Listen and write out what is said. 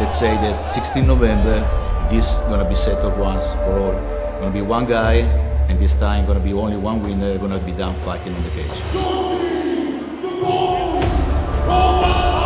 let's say that 16 November, this is gonna be settled once for all. Gonna be one guy, and this time gonna be only one winner, gonna be done fighting in the cage.